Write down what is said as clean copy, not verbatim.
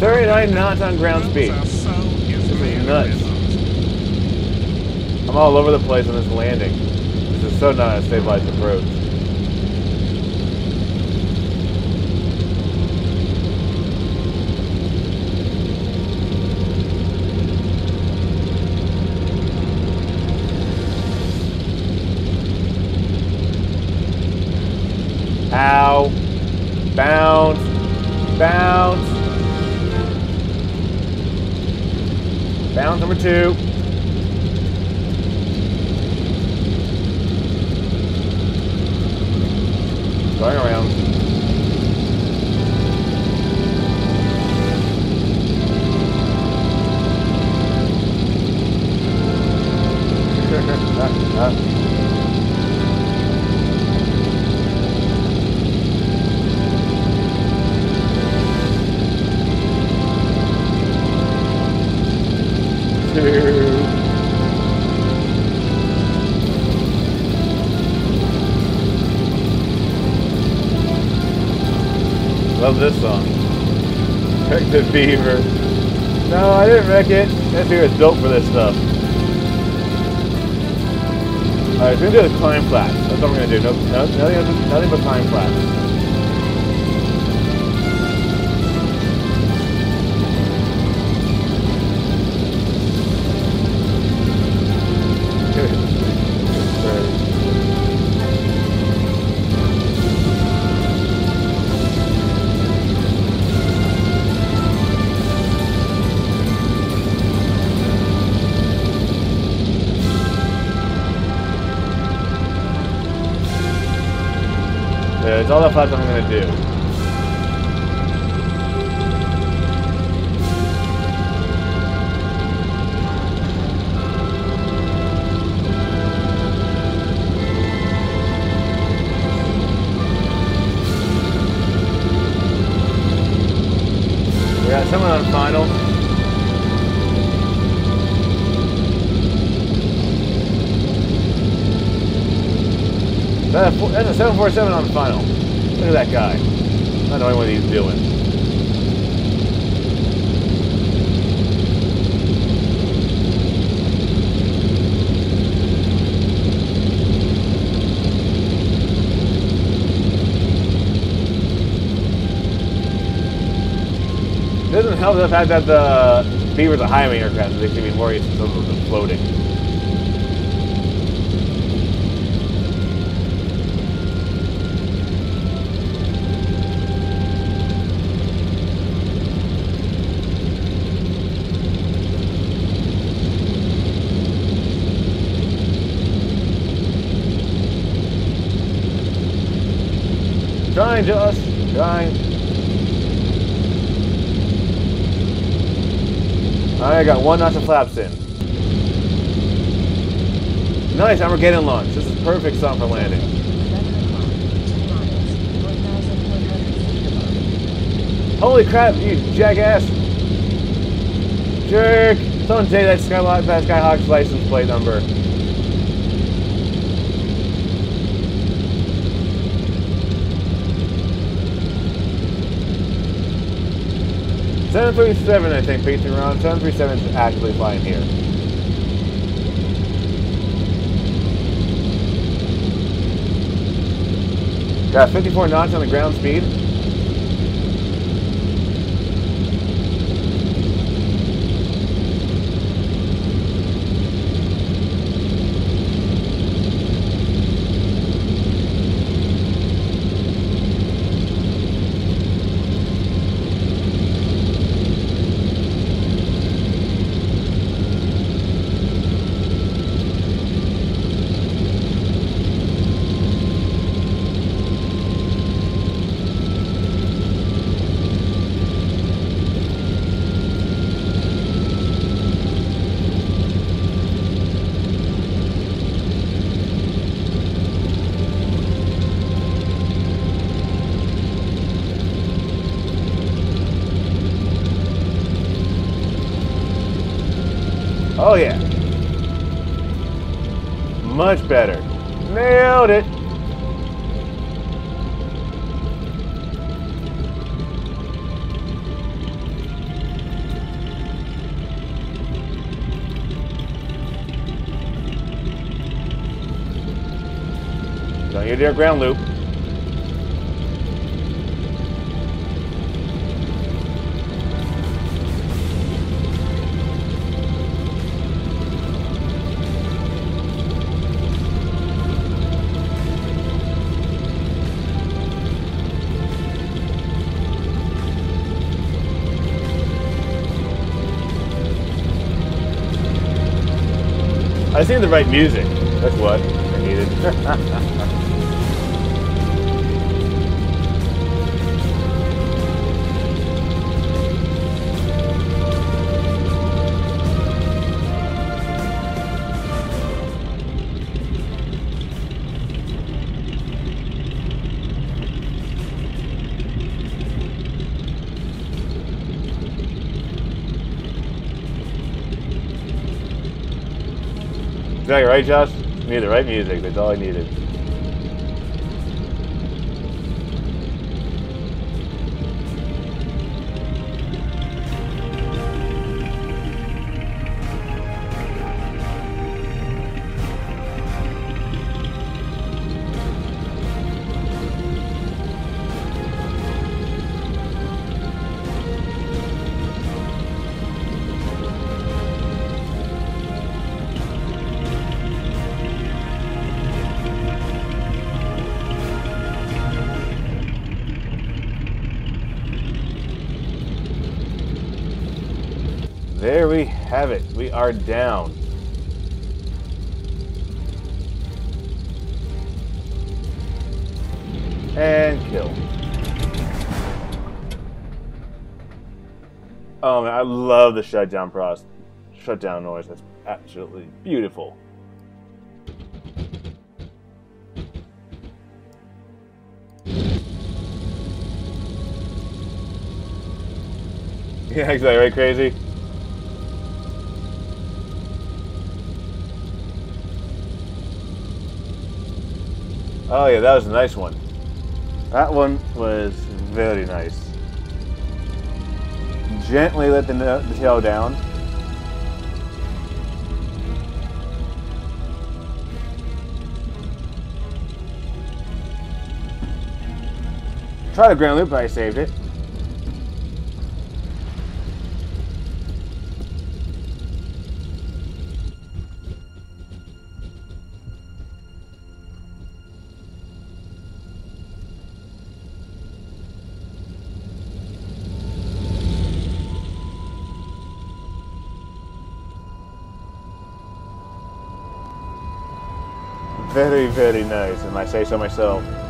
39 knots on ground speed. This is nuts. I'm all over the place on this landing. This is so not a stabilized approach. Ow. Bounce. Bounce. Bounce number 2. Going around. Love this song. Wreck the Beaver. No, I didn't wreck it. That beaver is built for this stuff. Alright, so we're gonna do the climb flaps. That's what we're gonna do. Nothing but climb flaps. Yeah, it's all the flaps I'm gonna do. We got someone on final. That's a 747 on the final. Look at that guy. Not knowing what he's doing. It doesn't help the fact that the Beaver's a high-wing aircraft, so they should be more used to some of them floating. Trying, Josh. Trying. I got 1 knot of flaps in. Nice, Armageddon launch. This is perfect song for landing. Holy crap, you jackass! Jerk! Someone say that Skyhawk's license plate number. .737, I think, pacing around. 737 is actually flying here. Got 54 knots on the ground speed. Oh yeah. Much better. Nailed it. Don't you dare ground loop. I see the right music. That's what I needed. Exactly right, Josh? You need the right music. That's all I needed. There we have it. We are down. And kill. Oh man, I love the shutdown noise. That's absolutely beautiful. Yeah, exactly right, crazy. Oh yeah, that was a nice one. That one was very nice. Gently let the tail down. Try the ground loop, but I saved it. Very, very nice, and I say so myself.